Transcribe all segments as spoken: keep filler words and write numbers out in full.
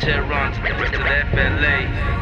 Tehran to the F L A.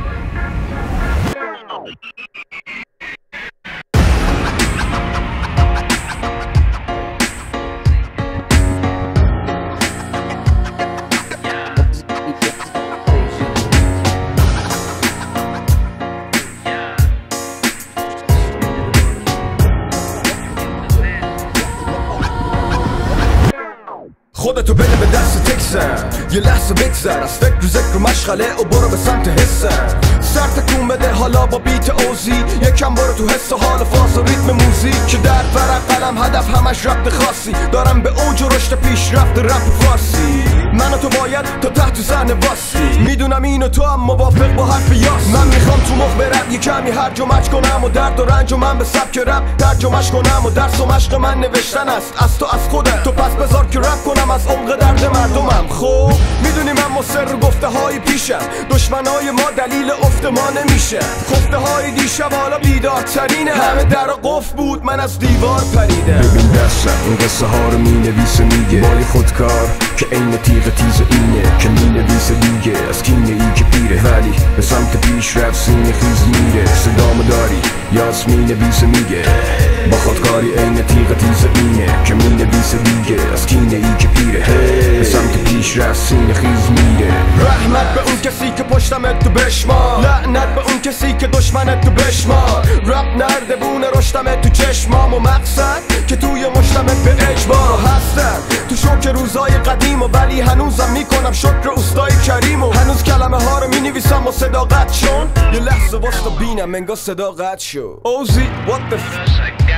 خودتو بده به دست تکسن یه لحظه بگذر از فکر و ذکر و مشغله و برو به سمت حسن سر تکون بده حالا با بیت اوزی یکم برو تو حس و حال فاز و ریتم موزیک که در فرق قلم هدف همش ربط خاصی دارم به اوج و رشد پیشرفت رپ فارسی من و تو باید تا تحت صحنه واسی میدونم اینو تو هم موافق با حرف یاس من میخوام تو مخ برم یه کمی هرج و مچ کنم و درد و رنج و من به سبک رپ ترجمه‌اش کنم و درس و مشق من نوشتن است از تو از خودت تو پس بذار که رپ کنم از عمق درد مردمم خب میدونی من مصر گفته های پیشم دشمنای ما دلیل افت ما نمیشه خفته های دیشب حالا بیدارترینه همه در قفل بود من از دیوار پریدم ببین دستم این قصه ها رو مینویسه میگه بای خودکار که عین تیغ تیز اینه که مینویسه دیگه از کینه ای که پیره ولی به سمت پیش رفت سینه خیز میره صدامو داری یاس مینویسه میگه با خودکاری عین تیغ تیز اینه که مینویسه دیگه از کینه ای که پیره به سمت پیش رفت سینه خیز میره رحمت به اون کسی که پشتمت تو بشمار لعنت به اون کسی که دشمنت تو بشمار رب نرده بونه رشتمت تو چشمام و مقصد که توی مشتمت به اجبار هستم تو شوک روزای قدیم و ولی هنوزم میکنم شکر اوستای کریم و هنوز کلمه ها رو مینویسم و صداقت شون یه لحظه واستا بینم انگار صداقت شد اوزی what the f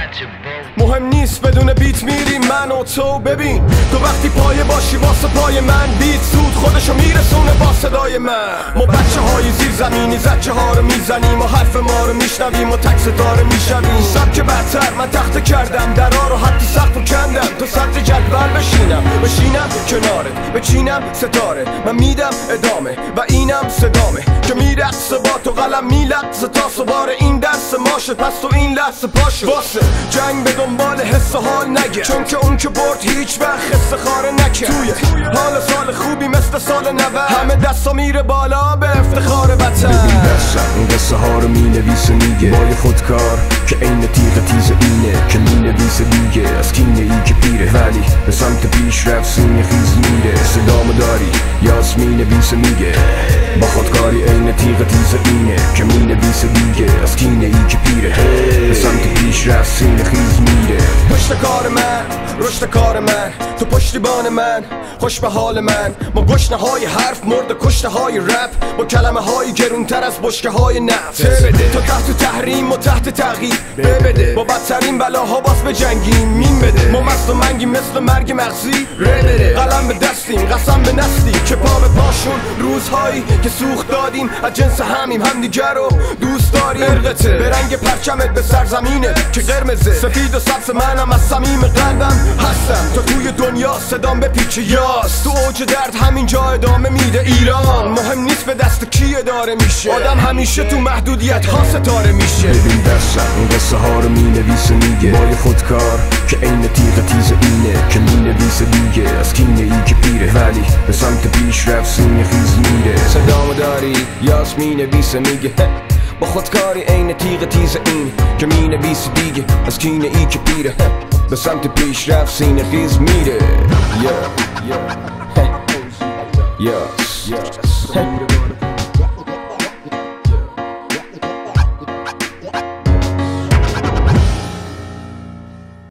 مهم نیست بدون بیت میریم من و تو ببین تو وقتی پایه باشی واسه پای من بیت سود خودشو میرسونه با صدای من ما بچه های زیر زمینی زچه ها رو میزنیم و حرف ما رو میشنویم و تک ستاره میشویم سبک برتر من تخته کردم درا رو حتی سقف رو کندم تو صدر جدول بشینم بشینم کنارت بچینم ستاره من میدم ادامه و اینم صدامه که میرقصه با تو قلم میلقصه تا سوار این دست ماشه پس تو این لحظه پاشه واسه جنگ به دنبال حس و حال نگه چون که اون که برد هیچ وقت خسته خاره نکرد توی حال سال خوبی مثل سال نود همه دستا میره بالا به افتخار وطن ببین دستم این قصه ها رو مینویسه میگه بای خودکار که عین تیغ تیز اینه که مینویسه دیگه از کینه ای که پیره ولی به سمت پیش رفت سینه خیز میره صدامو داری یاس مینویسه میگه با خودکاری عین تیغ تیز اینه که مینویسه دیگه از کینه ای که پیره به سمت پیش رفت سینه خیز میره پشت کار من رشد کار من تو پشتیبان من خوش به حال من ما گشنه های حرف مرد کشته های رپ با کلمه های گرونتر از بشکه های نفس بده تو تحت تحریم و تحت تغییر بده با بدترین بلاها باز به جنگیم مین بده ما مست و منگی مثل مرگ مغزی بده قلم به دستیم قسم به نسلی که پا به پاشون روزهایی که سوخت دادیم از جنس همیم همدیگر رو دوست داریم ارقته به رنگ پرچمت به سرزمینه که قرمزه سفید و سبز منم از صمیم قلبم هستم تا توی دنیا صدام به پیچ یاس تو اوج درد همینجا ادامه میده ایران مهم نیست به دست کی اداره میشه آدم همیشه تو محدودیت ها ستاره میشه ببین دستم این قصه ها رو مینویسه میگه بای خودکار که عین تیغ تیز اینه که مینویسه دیگه از کینه ای که پیره ولی به سمت پیش رفت سینه خیز میره صدامو داری یاس مینویسه میگه با خودکاری عین تیغ تیز این که مینویسه دیگه از کینه ای که پیره به سمت پیش رفت سینه خیز میره yeah, yeah. Yes, yes.